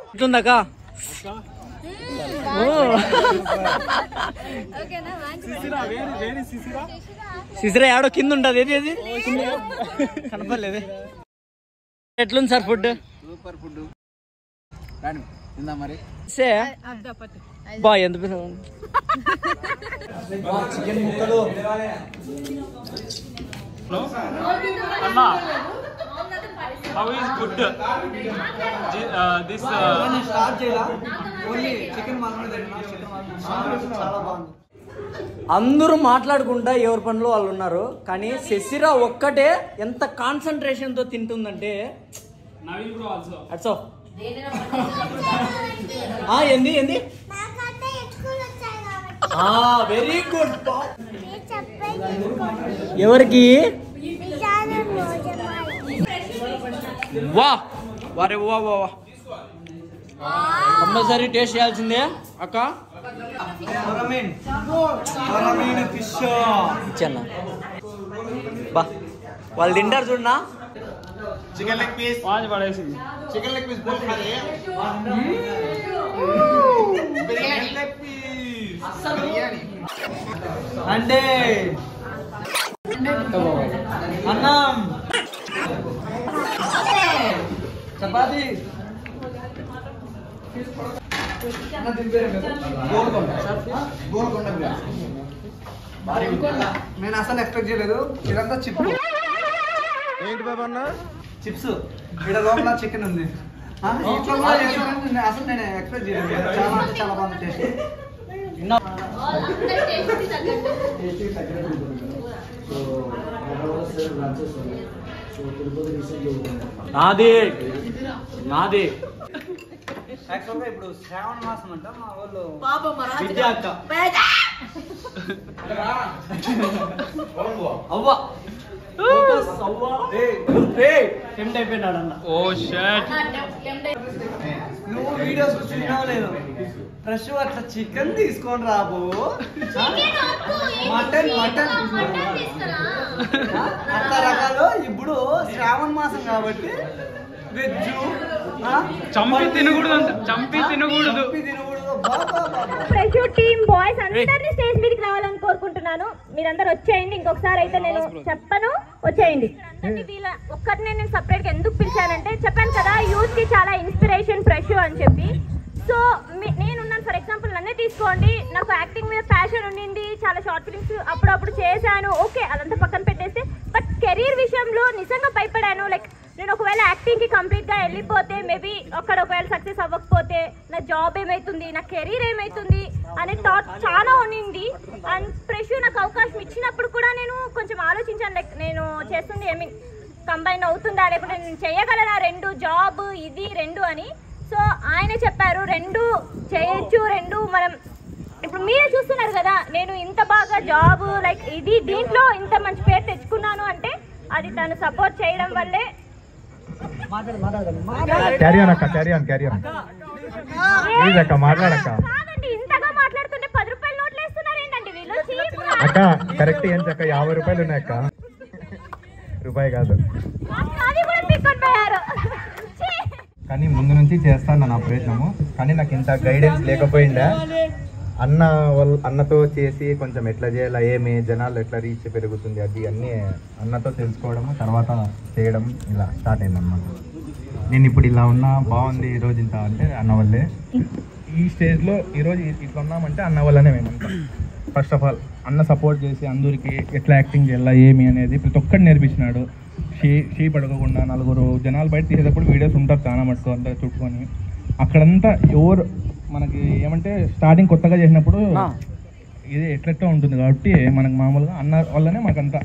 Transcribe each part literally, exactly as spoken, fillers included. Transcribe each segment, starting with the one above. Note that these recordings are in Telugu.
ఇట్లుందాక సిసిరా ఆడో కింద ఉంటది ఏది అది కనపడలేదు. ఎట్లుంది సార్ ఫుడ్? సూపర్ ఫుడ్ మరి బా ఎంత చికెన్ ముక్కలు అన్నా how is good uh, this start చేయాలా ఓన్లీ చికెన్ మాత్రమే తింటున్నా. చికెన్ చాలా బాగుంది. అందరూ మాట్లాడుకుంటా ఎవరి పనిలో వాళ్ళు ఉన్నారు, కానీ శశిరా ఒక్కటే ఎంత కాన్సన్ట్రేషన్ తో తింటుందంటే అట్సో ఏంది ఏంది వెరీ గుడ్. ఎవరికి? వా వారే వా వా వా కంపల్సరీ టేస్ట్ చేయాల్సిందే అక్క. ఇచ్చన్నా బా వాళ్ళు తింటారు చూడనా. చికెన్ లెగ్ పీస్ పడేసింది. Chicken leg piece biryani leg piece biryani అంటే అన్నం చపాతి నేను అసలు ఎక్స్పెక్ట్ చేయలేదు. ఇదంతా చిప్స్. ఏంటి బాబా అన్న? చిప్స్. ఇక్కడ లోపల చికెన్ ఉంది. అసలు నేను ఎక్స్పెక్ట్ చేయలేదు. చాలా అంటే చాలా బాగుంది టేస్ట్. నాది నాది యాక్చువల్గా ఇప్పుడు శ్రావణ మాసం అంట మా వాళ్ళు విద్యా అక్క అవ్వ టెంప్ట్ అయిపోయినాడు అన్న. ఓ షట్ నువ్వు వీడియోస్ చూసినావు లేదు? ఫ్రెష్ అట్లా చికెన్ తీసుకొని రాబో. మటన్ మటన్ అట్లా రకాలు. ఇప్పుడు శ్రావణ మాసం కాబట్టి వెజ్ చంపి తినకూడదు అంట. చంపి తినకూడదు ఫ్రెష్ టీమ్ బాయ్స్ అందరినీ స్టేజ్ మీదకి రావాలని కోరుకుంటున్నాను. మీరందరూ వచ్చేయండి. ఇంకొకసారి అయితే నేను చెప్పను, వచ్చేయండి. వీళ్ళ ఒక్కరిని నేను సపరేట్ గా ఎందుకు పిలిచానంటే, చెప్పాను కదా యూత్ కి చాలా ఇన్స్పిరేషన్ ఫ్రెష్ అని చెప్పి. సో నేనున్నాను. ఫర్ ఎగ్జాంపుల్ నన్నే తీసుకోండి. నాకు యాక్టింగ్ మీద ప్యాషన్ ఉండింది, చాలా షార్ట్ ఫిల్మ్స్ అప్పుడప్పుడు చేశాను. ఓకే, అదంతా పక్కన పెట్టేస్తే, బట్ కెరీర్ విషయంలో నిజంగా భయపడాను. లైక్ నేను ఒకవేళ యాక్టింగ్ కి కంప్లీట్ గా వెళ్ళిపోతే, మేబీ అక్కడ ఒకవేళ సక్సెస్ అవ్వకపోతే నా జాబ్ ఏమైతుంది, నా కెరీర్ ఏమైతుంది అనే థాట్ చాలా ఉండింది. అండ్ ఫ్రెష్ నాకు అవకాశం ఇచ్చినప్పుడు కూడా నేను కొంచెం ఆలోచించాను. లైక్ నేను చేస్తుంది ఐ మీన్ కంబైన్ అవుతుందా, లేకపోతే నేను చేయగలనా రెండు, జాబ్ ఇది రెండు అని. సో ఆయన చెప్పారు రెండు చేయొచ్చు, రెండు మనం ఇప్పుడు మీరే చూస్తున్నారు కదా, నేను ఇంత బాగా జాబ్ లైక్ ఇది దీంట్లో ఇంత మంచి పేరు తెచ్చుకున్నాను అంటే అది తను సపోర్ట్ చేయడం వల్లే. కాదండి, ఇంతగా మాట్లాడుతుంటే పది రూపాయలు నోట్లు వేస్తున్నారు ఏంటండి వీళ్ళు? అక్క కరెక్ట్ ఏం చక్క యాభై రూపాయలు ఉన్నాయి అక్క, రూపాయి కాదు. అది కూడా తీసుకొని పోయారు. కానీ ముందు నుంచి చేస్తాను నా ప్రయత్నము, కానీ నాకు ఇంత గైడెన్స్ లేకపోయిందా. అన్న వాళ్ళ అన్నతో చేసి కొంచెం ఎట్లా చేయాలా, ఏమి జనాలు ఎట్లా రీచ్ పెరుగుతుంది, అది అన్నీ అన్నతో తెలుసుకోవడము, తర్వాత చేయడం ఇలా స్టార్ట్ అయిందన్నమాట. నేను ఇప్పుడు ఇలా ఉన్నా బాగుంది ఈరోజు ఇంత అంటే అన్న వల్లే. ఈ స్టేజ్లో ఈరోజు ఇట్లా ఉన్నామంటే అన్న వల్లనే మేమంతా. ఫస్ట్ ఆఫ్ ఆల్ అన్న సపోర్ట్ చేసి అందరికి ఎట్లా యాక్టింగ్ చేయాలా ఏమి అనేది ప్రతి ఒక్కటి నేర్పించినాడు. షీ షీ పడకుండా నలుగురు జనాలు బయట తీసేటప్పుడు వీడియోస్ ఉంటారు చాలా మటుకు అంతా చుట్టుకొని. అక్కడంతా ఎవరు మనకి ఏమంటే స్టార్టింగ్ కొత్తగా చేసినప్పుడు ఇది ఎట్లెట్లా ఉంటుంది కాబట్టి మనకు మామూలుగా అన్న వల్లనే మనకంతా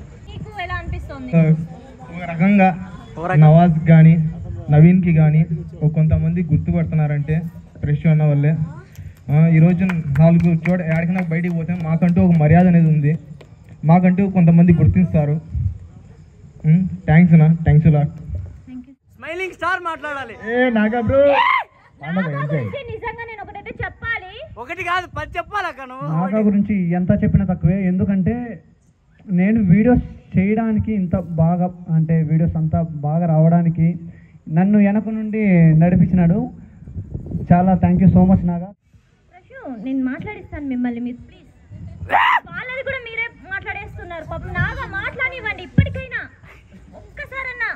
ఒక రకంగా నవాజ్ కానీ నవీన్కి కానీ కొంతమంది గుర్తుపడుతున్నారంటే ఫ్రెష్ అన్న వల్లే. ఈరోజు నాలుగు చోట ఎక్కడికైనా బయటికి పోతే మాకంటూ ఒక మర్యాద అనేది ఉంది, మాకంటూ కొంతమంది గుర్తిస్తారు. థ్యాంక్స్ అన్న, థ్యాంక్స్ లాట్. స్మైలింగ్ స్టార్ మాట్లాడాలి. ఏ నాగా బ్రో నిజంగా నేను ఒకటైతే చెప్పాలి, ఒకటి కాదు పది చెప్పాలి అక్క. నువ్వు నాగా గురించి ఎంత చెప్పినా తక్కువే, ఎందుకంటే నేను వీడియోస్ చేయడానికి ఇంత బాగా అంటే వీడియోస్ అంతా బాగా రావడానికి నన్ను వెనక నుండి నడిపించినాడు. చాలా thank you so much Naga. నేను మాట్లాడిస్తాను మిమ్మల్ని, మీరు ప్లీజ్. వాళ్ళది కూడా మీరే మాట్లాడేస్తున్నారు. పాపం నాగా మాట్లాడివ్వండి ఇప్పటికైనా ఒక్కసారన్నా.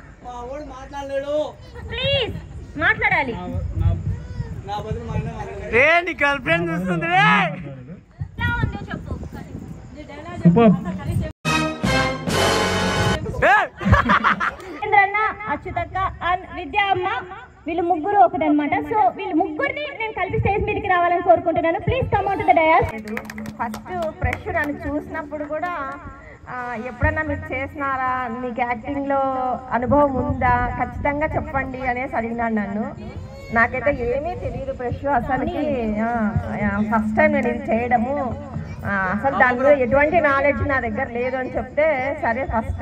ప్లీజ్ మాట్లాడాలి. రే నీ గర్ల్ ఫ్రెండ్ చూస్తుంది రే. ఎలా ఉందో చెప్పు. చంద్రన్న, అచ్యుతక్క అండ్ విద్యా అమ్మ, వీళ్ళు ముగ్గురు ఒకటనమాట. సో వీళ్ళు ముగ్గురిని నేను కలిపి స్టేజ్ మీదకి రావాలని కోరుకుంటున్నాను. Please come out to the dais. First fresh నన్ను చూసినప్పుడు కూడా ఎప్పుడన్నా మీరు చేసినారా, మీకు యాక్టింగ్లో అనుభవం ఉందా, ఖచ్చితంగా చెప్పండి అనేసి అడిగినాడు నన్ను. నాకైతే ఏమీ తెలియదు ఫ్రెష్ అసలుకి. ఫస్ట్ టైం నేను ఇది చేయడము, అసలు దాని మీద ఎటువంటి నాలెడ్జ్ నా దగ్గర లేదు అని చెప్తే సరే ఫస్ట్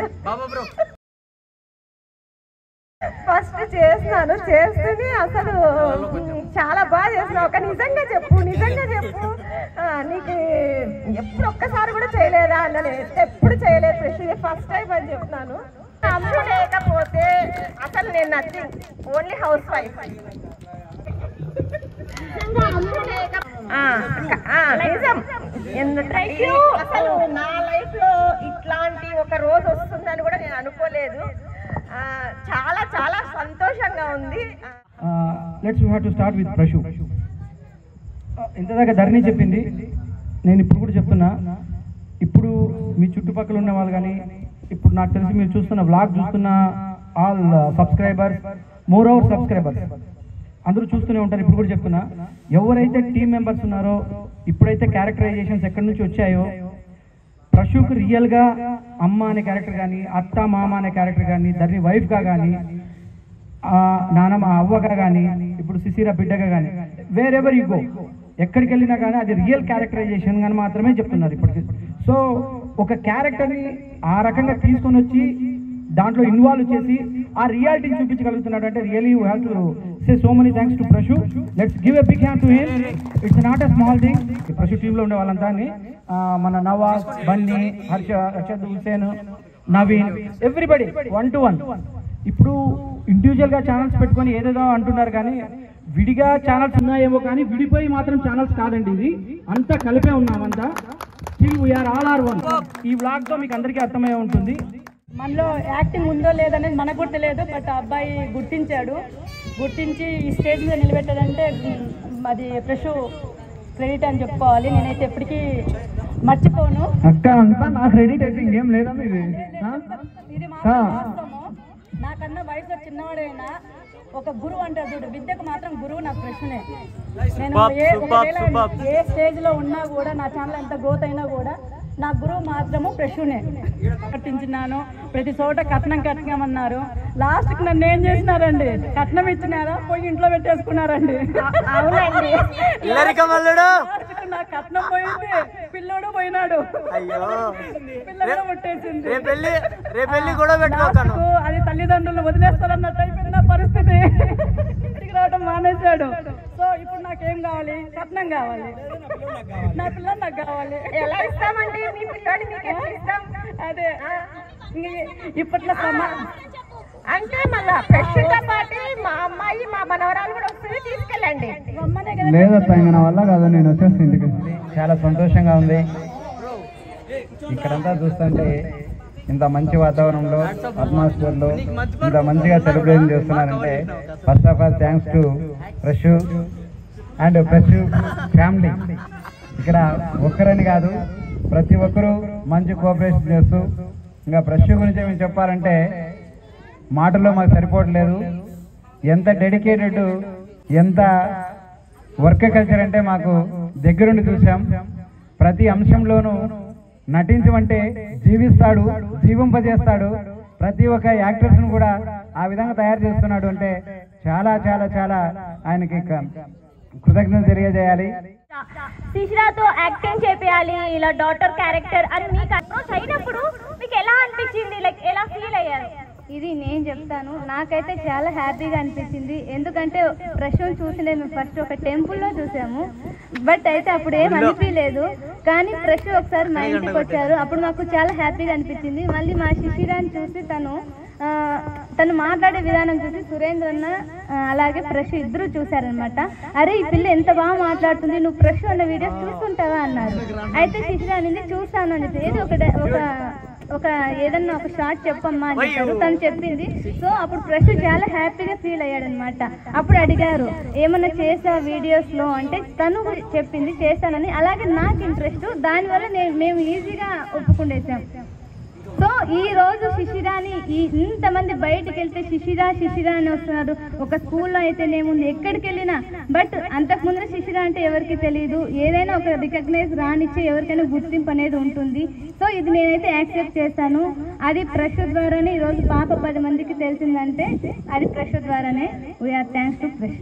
ఫస్ట్ చేసినాను. చేస్తూనే అసలు చాలా బాగా చేసినావు. ఒక నిజంగా చెప్పు, నిజంగా చెప్పు, నీకు ఎప్పుడు ఒక్కసారి కూడా చేయలేదా అన్న. ఎప్పుడు చేయలేదు ఫ్రెష్, ఇది ఫస్ట్ టైం అని చెప్తున్నాను. అమ్ము లేకపోతే అసలు నేను నథింగ్, ఓన్లీ హౌస్ వైఫ్. నిజం, అసలు నా లైఫ్ లో ఇట్లాంటి ఒక రోజు వస్తుందని కూడా నేను అనుకోలేదు. చాలా చాలా సంతోషంగా ఉంది. Let's you have to start with Prashu. ఇంతదాకా ధరణి చెప్పింది, నేను ఇప్పుడు కూడా చెప్తున్నా. ఇప్పుడు మీ చుట్టుపక్కల ఉన్న వాళ్ళు కానీ, ఇప్పుడు నాకు తెలిసి మీరు చూస్తున్న వ్లాగ్ చూస్తున్న all subscribers, more over subscribers అందరూ చూస్తూనే ఉంటారు. ఇప్పుడు కూడా చెప్తున్నా, ఎవరైతే టీం మెంబర్స్ ఉన్నారో, ఇప్పుడైతే క్యారెక్టరైజేషన్స్ ఎక్కడి నుంచి వచ్చాయో, ప్రశుకు రియల్గా అమ్మ అనే క్యారెక్టర్ కానీ, అత్త మామ అనే క్యారెక్టర్ కానీ, ధరణి వైఫ్గా కానీ, నానమ్మ అవ్వగా కానీ, ఇప్పుడు సిసిరా బిడ్డగా కానీ, వేర్ ఎవర్ యూ గో, ఎక్కడికి వెళ్ళినా కానీ అది రియల్ క్యారెక్టరైజేషన్ కానీ మాత్రమే చెప్తున్నారు ఇప్పటికి. సో ఒక క్యారెక్టర్ని ఆ రకంగా తీసుకొని వచ్చి దాంట్లో ఇన్వాల్వ్ చేసి ఆ రియాలిటీని చూపించగలుగుతున్నాడు అంటే really you have to say so many thanks to Prashu. Let's give a big hand to him. It's not a small thing. Prashu టీంలో ఉండే వాళ్ళంతా మన Nawaz, Bunny, Harsha, Harshad, Hussain, Naveen, everybody one to one. ఇప్పుడు ఇండివిజువల్గా ఛానల్స్ పెట్టుకొని ఏదేదో అంటున్నారు కానీ విడిగా ఛానల్స్ ఉన్నాయేమో కానీ విడిపోయి మాత్రం ఛానల్స్ కాదండి. ఇది అంతా కలిపే ఉన్నామంతా. Still we are all are one. ఈ వ్లాగ్తో మీకు అందరికీ అర్థమయ్యే ఉంటుంది. మనలో యాక్టింగ్ ఉందో లేదనేది మనకు కూడా తెలియదు. బట్ అబ్బాయి గుర్తించాడు, గుర్తించి ఈ స్టేజ్ మీద నిలబెట్టాడంటే అది ఫ్రెష్ క్రెడిట్ అని చెప్పుకోవాలి. నేనైతే ఎప్పటికీ మర్చిపోను. అక్క అంతా నా క్రెడిట్ అయితే ఇంకేం లేదా ఇది. ఇది మాత్రం వాస్తవము. నాకన్నా వయసులో చిన్నవాడైనా ఒక గురువు అంటారు చూడు, విద్యకు మాత్రం గురువు నాకు ప్రశ్నే. నేను ఏ ఒకవేళ ఏ స్టేజ్లో ఉన్నా కూడా, నా ఛానల్ ఎంత గ్రోత్ అయినా కూడా నా గురువు మాత్రము ప్రశ్నే. కట్టించినాను, ప్రతి చోట కట్నం కట్టమన్నారు. లాస్ట్కి నన్ను ఏం చేసినారండి, కట్నం ఇచ్చినారా పోయి ఇంట్లో పెట్టేసుకున్నారండి. అవునండి, నా కట్నం పోయింది, పిల్లోడు పోయినాడు. పిల్లలు పుట్టేసింది. అది తల్లిదండ్రులు వదిలేస్తారన్నట్టు అయిపోయింది నా పరిస్థితి. ఇంటికి రావడం మానేశాడు. సో ఇప్పుడు నాకేం కావాలి, కట్నం కావాలి, నా పిల్లలు నాకు కావాలి. ఎలా ఇస్తామండి మీ పిల్లోడి, మీకు ఎట్లా ఇస్తాం? అదే ఇప్పట్లో సమా అంటే మళ్ళా ఫ్రెష్గా పాటు మా అమ్మాయి మా మనవరాలు కూడా వస్తుంది, తీసుకెళ్ళండి. లేదత్తా ఇంకా నా వల్ల కాదు, నేను వచ్చేసి ఇంటికి. చాలా సంతోషంగా ఉంది ఇక్కడంతా చూస్తుంటే. ఇంత మంచి వాతావరణంలో, అట్మాస్ఫియర్లో ఇంత మంచిగా సెలబ్రేషన్ చేస్తున్నారంటే first of all thanks to fresh and fresh family. ఇక్కడ ఒక్కరని కాదు, ప్రతి ఒక్కరూ మంచి కోఆపరేషన్ చేస్తూ, ఇంకా ఫ్రెష్ గురించి మేము చెప్పాలంటే మాటల్లో మాకు సరిపోవట్లేదు. ఎంత డెడికేటెడ్, ఎంత వర్క్ కల్చర్ అంటే మాకు దగ్గరుండి చూసాం. ప్రతి అంశంలోనూ నటించమంటే జీవిస్తాడు, జీవింపజేస్తాడు. ప్రతి ఒక్క యాక్టర్స్ను కూడా ఆ విధంగా తయారు చేస్తున్నాడు అంటే చాలా చాలా చాలా ఆయనకి కృతజ్ఞతలు తెలియజేయాలి. శిశిరాతో యాక్టింగ్ చేయాలి ఇలా డాటర్ క్యారెక్టర్ అని మీకు అప్రోచ్ అయినప్పుడు మీకు ఎలా అనిపించింది, లైక్ ఎలా ఫీల్ అయ్యారు? ఇది నేను చెప్తాను. నాకైతే చాలా హ్యాపీగా అనిపించింది. ఎందుకంటే ప్రశ్న చూసి మేము ఫస్ట్ ఒక టెంపుల్లో చూసాము, బట్ అయితే అప్పుడు ఏం అనిపించలేదు. కానీ ప్రశ్న ఒకసారి మా ఇంటికి వచ్చారు, అప్పుడు మాకు చాలా హ్యాపీగా అనిపించింది. మళ్ళీ మా శిశిరాన్ని చూసి తను తను మాట్లాడే విధానం చూసి సురేంద్ర అన్న అలాగే ప్రశు ఇద్దరు చూసారనమాట. అరే ఈ పిల్ల ఎంత బాగా మాట్లాడుతుంది, నువ్వు ప్రశు అన్న వీడియోస్ చూస్తుంటావా అన్నారు. అయితే శిశిర అనేది చూస్తాను అని చెప్పి ఏదో ఒక ఒక ఒక ఏదన్నా ఒక షార్ట్ చెప్పమ్మా అని చెప్పారు. తను చెప్పింది. సో అప్పుడు ప్రశు చాలా హ్యాపీగా ఫీల్ అయ్యాడనమాట. అప్పుడు అడిగారు ఏమన్నా చేసా వీడియోస్ లో అంటే తను చెప్పింది చేశానని. అలాగే నాకు ఇంట్రెస్ట్, దానివల్ల నేను మేము ఈజీగా ఒప్పుకుండేసాం. సో ఈ రోజు శిశిరాని ఈ ఇంతమంది బయటకు వెళ్తే శిశిరా శిశిరా అని వస్తున్నారు. ఒక స్కూల్లో అయితేనేముంది, ఎక్కడికి వెళ్ళినా. బట్ అంతకుముందు శిశిరా అంటే ఎవరికి తెలియదు. ఏదైనా ఒక రికగ్నైజ్ రానిచ్చి ఎవరికైనా గుర్తింపు అనేది ఉంటుంది. సో ఇది నేనైతే యాక్సెప్ట్ చేస్తాను. అది ప్రశు ద్వారానే ఈరోజు పాప పది మందికి తెలిసిందంటే అది ప్రశు ద్వారానే. We are thanks to Prashu.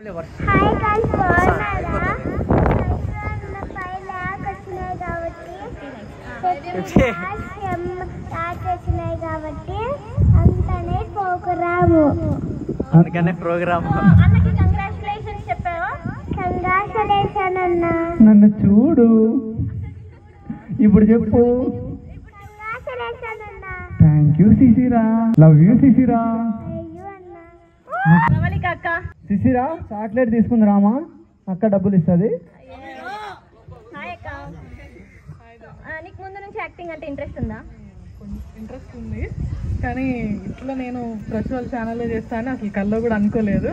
కాబట్టి అంతనే ప్రోగ్రాము అందుకనే ప్రోగ్రామ్. అన్నకి కంగ్రాచులేషన్స్ చెప్పావా? కంగ్రాచులేషన్ అన్న. నన్ను చూడు ఇప్పుడు చెప్పు. కంగ్రాచులేషన్ అన్న. Thank you Shishira, love you Shishira. అయ్యో అన్న. రవళిక అక్క శిశిరా చాక్లెట్ తీసుకుంది రామా, అక్క డబ్బులు ఇస్తుంది. హాయ్ అక్క. నీకు ముందు నుంచి యాక్టింగ్ అంటే ఇంట్రెస్ట్ ఉందా? ఇంట్రెస్ట్ ఉంది, కానీ ఇట్లా నేను ప్రశు వాళ్ళ ఛానల్లో చేస్తాను అసలు కల్లో కూడా అనుకోలేదు.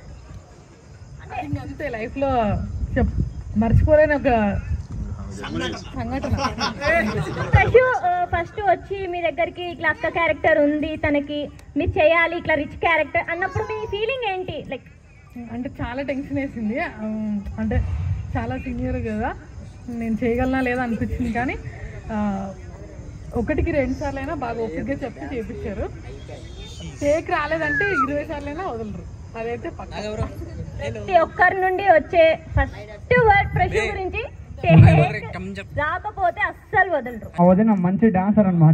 అంతే లైఫ్లో చెప్ మర్చిపోలేని ఒక సంఘటన. ప్రశు ఫస్ట్ వచ్చి మీ దగ్గరికి ఇట్లా అక్క క్యారెక్టర్ ఉంది తనకి, మీరు చేయాలి ఇట్లా రిచ్ క్యారెక్టర్ అన్నప్పుడు మీ ఫీలింగ్ ఏంటి? లైక్ అంటే చాలా టెన్షన్ వేసింది. అంటే చాలా సీనియర్ కదా, నేను చేయగలనా లేదా అనిపించింది. కానీ ఒకటికి రెండు సార్లు అయినా బాగా ఓపికగా చెప్పి చేపించారు. టేక్ రాలేదంటే ఇరవై సార్లు అయినా వదలరు, అదైతే ప్రతి ఒక్కరి నుండి వచ్చే ఫస్ట్ వర్డ్ ప్రశు గురించి రాకపోతే అస్సలు వదలరు. వదిన మంచి డాన్సర్ అనమాట.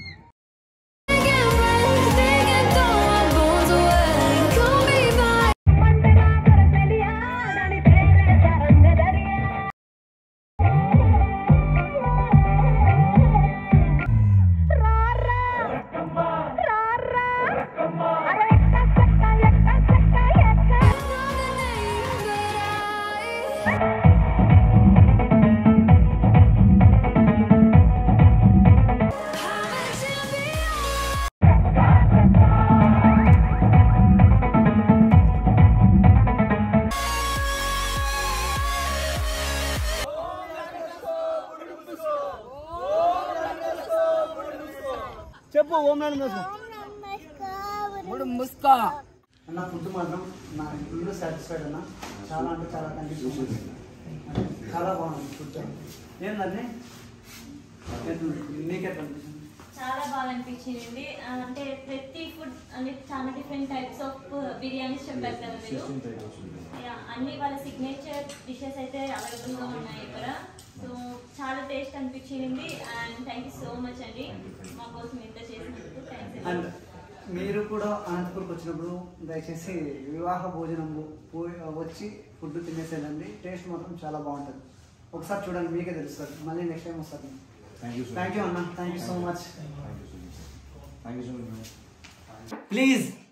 చెప్పు ఓం నమస్కారం. ముస్కా అన్న ఫుడ్ మాత్రం నా ఇల్లు సాటిస్ఫైడ్ అన్న. చాలా అంటే చాలా కండిషన్ చాలా బాగుంది ఫుడ్. ఏంటంటే నీకెట్లా అనిపిస్తుంది? చాలా బాగా అనిపించింది. అంటే ప్రతి ఫుడ్ అంటే చాలా డిఫరెంట్ టైప్స్ ఆఫ్ బిర్యానీస్ చెప్పారు కదా మీరు. అన్ని వాళ్ళ సిగ్నేచర్ డిషెస్ అయితే అవైలబుల్గా ఉన్నాయి ఇక్కడ. సో చాలా టేస్ట్ అనిపించింది. And thank you so much అండి మా కోసం ఇంత చేసినందుకు. థ్యాంక్స్. అండ్ మీరు కూడా అనంతపూర్కి వచ్చినప్పుడు దయచేసి వివాహ భోజనం వచ్చి ఫుడ్ తినేసేదండి. టేస్ట్ మాత్రం చాలా బాగుంటుంది. ఒకసారి చూడండి, మీకే తెలుస్తుంది. మళ్ళీ నెక్స్ట్ టైం వస్తుంది. థ్యాంక్ యూ అన్న. Thank you so much. Please